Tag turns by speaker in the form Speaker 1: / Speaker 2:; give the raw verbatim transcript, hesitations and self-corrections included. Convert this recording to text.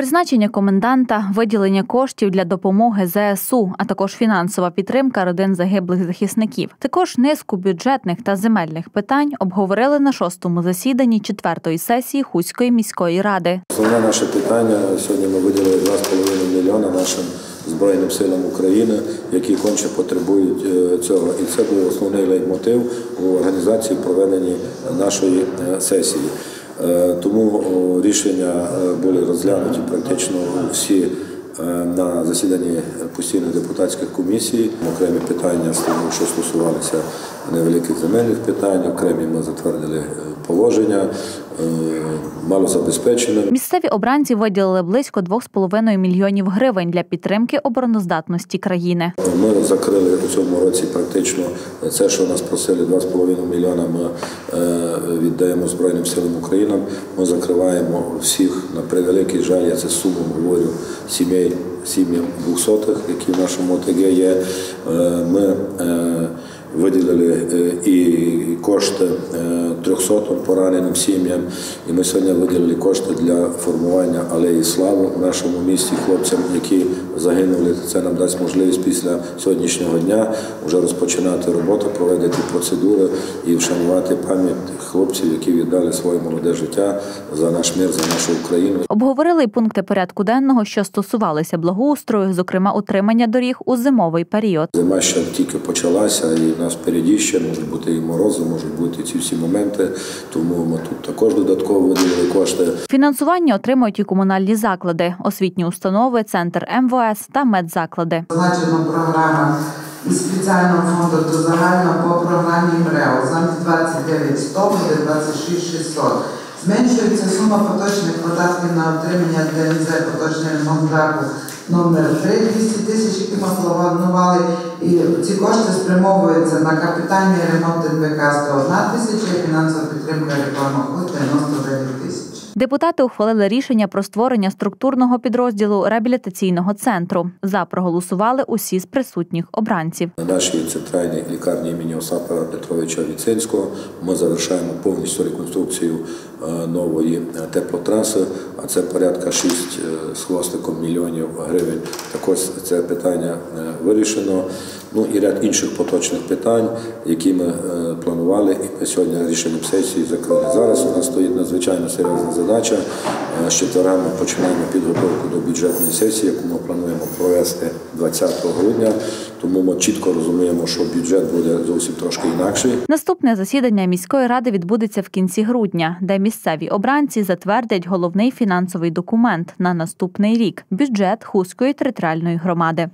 Speaker 1: Призначення коменданта, виділення коштів для допомоги зе ес у, а також фінансова підтримка родин загиблих захисників. Також низку бюджетних та земельних питань обговорили на шостому засіданні четвертої сесії Хуської міської ради.
Speaker 2: Основне наше питання – сьогодні ми виділили два з половиною мільйона нашим Збройним силам України, які конче потребують цього. І це був основний лейтмотив у організації проведення нашої сесії. Тому рішення були розглянуті практично всі на засіданні постійних депутатських комісій. Окремі питання, що стосувалися невеликих земельних питань, окремі ми затвердили положення, малозабезпечено.
Speaker 1: Місцеві обранці виділили близько двох з половиною мільйонів гривень для підтримки обороноздатності країни.
Speaker 2: Ми закрили у цьому році практично це, що нас просили два з половиною мільйона, ми віддаємо Збройним силам України. Ми закриваємо всіх, на превеликий жаль, я це сумом говорю, сімей, сім'ям двохсотих, які в нашому О Те Ге є. Ми виділили і кошти трьохсотим пораненим сім'ям. І ми сьогодні виділили кошти для формування алеї слави в нашому місті хлопцям, які загинули. Це нам дасть можливість після сьогоднішнього дня вже розпочинати роботу, проводити процедури і вшанувати пам'ять хлопців, які віддали своє молоде життя за наш мир, за нашу Україну.
Speaker 1: Обговорили й пункти порядку денного, що стосувалися благоустрою, зокрема утримання доріг у зимовий період.
Speaker 2: Зима ще тільки почалася, і в нас впереді ще можуть бути і морози, можуть бути ці всі моменти, тому ми тут також додатково виділили кошти.
Speaker 1: Фінансування отримують і комунальні заклади, освітні установи, центр Ем Ве Ес та медзаклади.
Speaker 3: Зазначена програма із спеціального фонду до загального по програмі МРЕО. Замість двадцять дев'ять сто буде двадцять шість шістсот. Зменшується сума поточних видатків на отримання Де Ен Зет поточний ремонт даху номер три, двісті тисяч, які ми планували. І ці кошти спрямовуються на капітальний ремонт Ен Ве Ка сто одна тисяча і фінансова підтримка реклама КУ дев'яносто дев'ять тисяч.
Speaker 1: Депутати ухвалили рішення про створення структурного підрозділу реабілітаційного центру. За проголосували усі з присутніх обранців.
Speaker 2: На нашій центральній лікарні імені Осипа Петровича Віценського ми завершаємо повністю реконструкцію нової теплотраси, а це порядка шість з хвостиком мільйонів гривень. Також це питання вирішено. Ну і ряд інших поточних питань, які ми планували, і ми сьогодні рішенням сесії закрили. Зараз у нас стоїть надзвичайно серйозна задача. З четверга ми починаємо підготовку до бюджетної сесії, яку ми плануємо провести двадцятого грудня. Тому ми чітко розуміємо, що бюджет буде зовсім трошки інакший.
Speaker 1: Наступне засідання міської ради відбудеться в кінці грудня, де місцеві обранці затвердять головний фінансовий документ на наступний рік – бюджет Хуської територіальної громади.